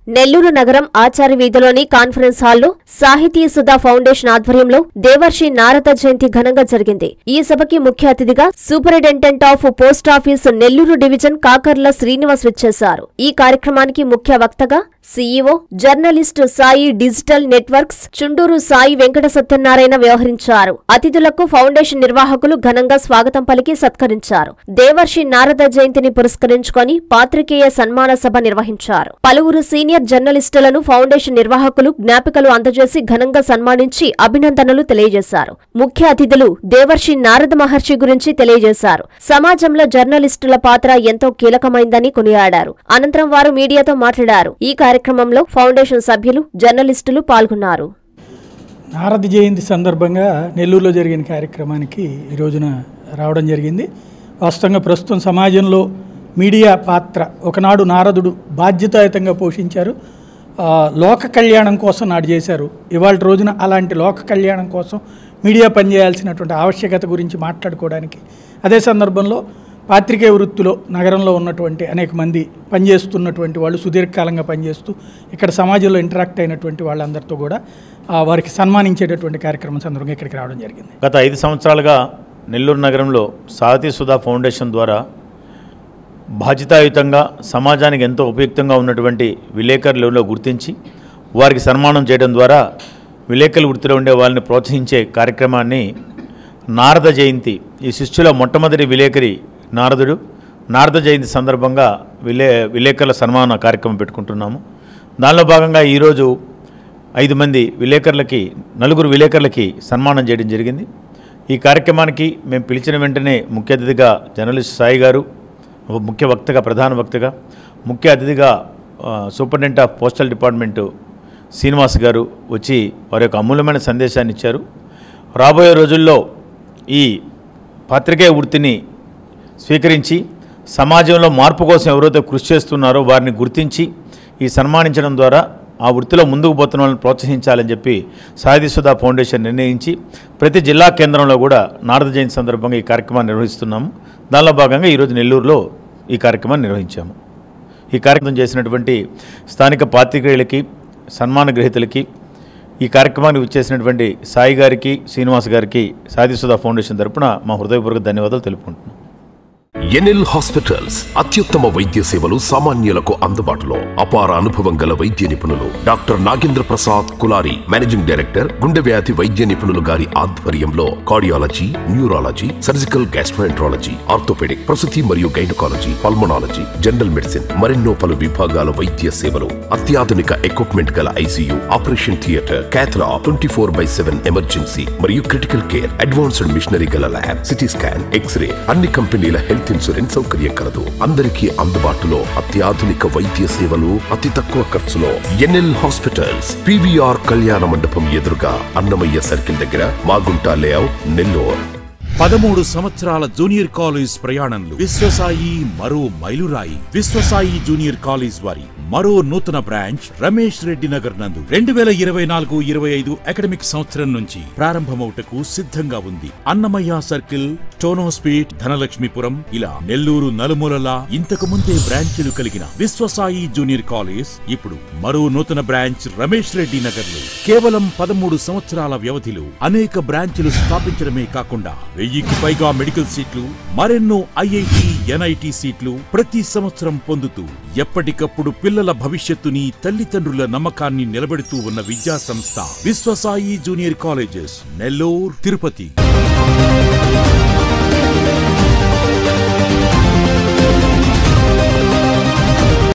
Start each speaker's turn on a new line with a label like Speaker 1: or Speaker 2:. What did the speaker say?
Speaker 1: నెల్లూరు నగరం ఆచార్య వీధిలోని కాన్ఫరెన్స్ హాల్లో సాహితీ సుధా ఫౌండేషన్ ఆధ్వర్యంలో దేవర్షి నారద జయంతి ఘనంగా జరిగింది. ఈ సభకి ముఖ్య అతిథిగా superintendent of post office Nellore division Kakarla Srinivas విచ్చేశారు. ఈ కార్యక్రమానికి ముఖ్య వక్తగా CEO journalist Sai digital networks Chunduru Sai Venkata Satyanarayana వ్యవహరించారు. అతిథులకు ఫౌండేషన్ నిర్వాహకులు ఘనంగా స్వాగతం పలికి సత్కరించారు. దేవర్షి నారద జయంతిని పురస్కరించుకొని పాత్రికేయ సన్మాన సభ నిర్వహించారు. పలువురు సీనియర్ జర్నలిస్టులను ఫౌండేషన్ నిర్వాహకులు జ్ఞాపికలు అందజేసి ఘనంగా సన్మానించి అభినందనలు తెలియజేశారు. ముఖ్య అతిథులు దేవర్షి నారద మహర్షి గురించి తెలియజేశారు. సమాజంలో జర్నలిస్టుల పాత్ర ఎంతో కీలకమైందని కొనియాడారు. అనంతరం వారు మీడియాతో మాట్లాడారు. ఈ కార్యక్రమంలో ఫౌండేషన్ సభ్యులు, జర్నలిస్టులు పాల్గొన్నారు.
Speaker 2: నారద జయంతి సందర్భంగా నెల్లూరులో జరిగిన కార్యక్రమానికి ఈ రోజున రావడం జరిగింది. వాస్తవంగా ప్రస్తుతం సమాజంలో మీడియా పాత్ర ఒకనాడు నారదుడు బాధ్యతాయుతంగా పోషించారు. లోక కళ్యాణం కోసం నాడు చేశారు. ఇవాళ రోజున అలాంటి లోక కళ్యాణం కోసం మీడియా పనిచేయాల్సినటువంటి ఆవశ్యకత గురించి మాట్లాడుకోవడానికి, అదే సందర్భంలో పాత్రికేయ వృత్తిలో నగరంలో ఉన్నటువంటి అనేక మంది పనిచేస్తున్నటువంటి వాళ్ళు, సుదీర్ఘకాలంగా పనిచేస్తూ ఇక్కడ సమాజంలో ఇంటరాక్ట్ అయినటువంటి వాళ్ళందరితో కూడా వారికి సన్మానించేటటువంటి కార్యక్రమం సందర్భంగా ఇక్కడికి రావడం జరిగింది.
Speaker 3: గత 5 సంవత్సరాలుగా నెల్లూరు నగరంలో సాహితీ సుధా ఫౌండేషన్ ద్వారా బాధ్యతాయుతంగా సమాజానికి ఎంతో ఉపయుక్తంగా ఉన్నటువంటి విలేకరులలో గుర్తించి వారికి సన్మానం చేయడం ద్వారా విలేకరుల వృత్తిలో ఉండే వాళ్ళని ప్రోత్సహించే కార్యక్రమాన్ని నారద జయంతి, ఈ శిష్యుల మొట్టమొదటి విలేకరి నారదుడు, నారద జయంతి సందర్భంగా విలేకరుల సన్మాన కార్యక్రమం పెట్టుకుంటున్నాము. దానిలో భాగంగా ఈరోజు 5 మంది విలేకరులకి, 4 విలేకరులకి సన్మానం చేయడం జరిగింది. ఈ కార్యక్రమానికి మేము పిలిచిన వెంటనే ముఖ్య అతిథిగా జర్నలిస్ట్ సాయి గారు, ముఖ్య వక్తగా, ప్రధాన వక్తగా, ముఖ్య అతిథిగా superintendent of postal department Srinivas గారు వచ్చి వారి యొక్క అమూల్యమైన సందేశాన్ని ఇచ్చారు. రాబోయే రోజుల్లో ఈ పాత్రికేయ వృత్తిని స్వీకరించి సమాజంలో మార్పు కోసం ఎవరైతే కృషి చేస్తున్నారో వారిని గుర్తించి ఈ సన్మానించడం ద్వారా ఆ వృత్తిలో ముందుకు పోతున్న వాళ్ళని ప్రోత్సహించాలని చెప్పి సాహితీ సుధా ఫౌండేషన్ నిర్ణయించి ప్రతి జిల్లా కేంద్రంలో కూడా నారద జయంతి సందర్భంగా ఈ కార్యక్రమాన్ని నిర్వహిస్తున్నాము. దానిలో భాగంగా ఈరోజు నెల్లూరులో ఈ కార్యక్రమాన్ని నిర్వహించాము. ఈ కార్యక్రమం చేసినటువంటి స్థానిక పాత్రికేయులకి, సన్మాన గ్రహీతలకి, ఈ కార్యక్రమానికి విచ్చేసినటువంటి సాయి గారికి, శ్రీనివాస్ గారికి సాహితీ సుధా ఫౌండేషన్ తరపున మా హృదయపూర్వక ధన్యవాదాలు తెలుపుకుంటున్నాం.
Speaker 4: ఎన్ఎల్ హాస్పిటల్స్ అత్యుత్తమ వైద్య సేవలు సామాన్యులకు అందుబాటులో. అపార అనుభవం గల వైద్య నిపుణులు doctor Nagendra Prasad Kulari, managing director, గుండె వ్యాధి వైద్య నిపుణులు గారి ఆధ్వర్యంలో cardiology, neurology, surgical gastroenterology, orthopaedic, ప్రసూతి మరియు గైనకాలజీ, పల్మనాలజీ, జనరల్ మెడిసిన్, మరెన్నో పలు విభాగాల వైద్య సేవలు, అత్యాధునిక ఎక్విప్మెంట్ గల ICU, operation theatre, cath lab, 24/7 emergency మరియు క్రిటికల్ కేర్, అడ్వాన్స్డ్ మిషనరీ గల ల్యాబ్, సిటీ స్కాన్, ఎక్స్రే, అన్ని కంపెనీల హెల్త్ ఇన్సూరెన్స్ సౌకర్యం కలదు. అందరికీ అందుబాటులో అత్యాధునిక వైద్య సేవలు అతి తక్కువ ఖర్చులో. ఎన్ఎల్ హాస్పిటల్స్, పివిఆర్ కళ్యాణ మండపం ఎదురుగా, అన్నమయ్య సర్కిల్ దగ్గర, మాగుంట లేఅవుట్, నెల్లూరు.
Speaker 5: 13 సంవత్సరాల జూనియర్ కాలేజ్ ప్రయాణంలో విశ్వసాయి మరో మైలురాయి. విశ్వసాయి జూనియర్ కాలేజ్ వారి మరో నూతన బ్రాంచ్ రమేష్ రెడ్డి నగర్ నందు 2024-25 అకాడమిక్ సంవత్సరం నుంచి ప్రారంభమవుటకు సిద్ధంగా ఉంది. అన్నమయ్య సర్కిల్, టోనోస్పీట్, ధనలక్ష్మీపురం, ఇలా నెల్లూరు నలుమూలలా ఇంతకు ముందే బ్రాంచీలు కలిగిన విశ్వసాయి జూనియర్ కాలేజ్ ఇప్పుడు మరో నూతన బ్రాంచ్ రమేష్ రెడ్డి నగర్ లో కేవలం 13 సంవత్సరాల వ్యవధిలో అనేక బ్రాంచీలు స్థాపించడమే కాకుండా 1000కి పైగా మెడికల్ సీట్లు, మరెన్నో ఐఐటి, ఎన్ఐటి సీట్లు ప్రతి సంవత్సరం పొందుతూ ఎప్పటికప్పుడు పిల్లల భవిష్యత్తుని, తల్లిదండ్రుల నమ్మకాన్ని నిలబెడుతూ ఉన్న విద్యా సంస్థ విశ్వసాయి జూనియర్ కాలేజెస్, నెల్లూరు, తిరుపతి.